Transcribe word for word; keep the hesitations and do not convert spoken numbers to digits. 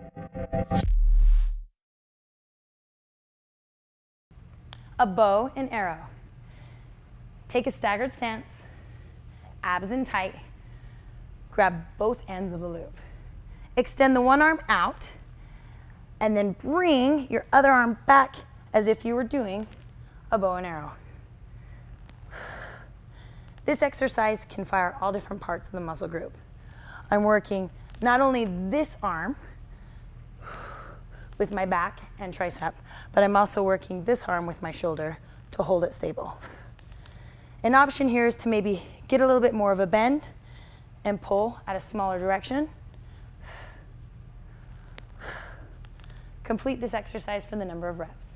A bow and arrow. Take a staggered stance, abs in tight, grab both ends of the loop. Extend the one arm out, and then bring your other arm back as if you were doing a bow and arrow. This exercise can fire all different parts of the muscle group. I'm working not only this arm with my back and tricep, but I'm also working this arm with my shoulder to hold it stable. An option here is to maybe get a little bit more of a bend and pull at a smaller direction. Complete this exercise for the number of reps.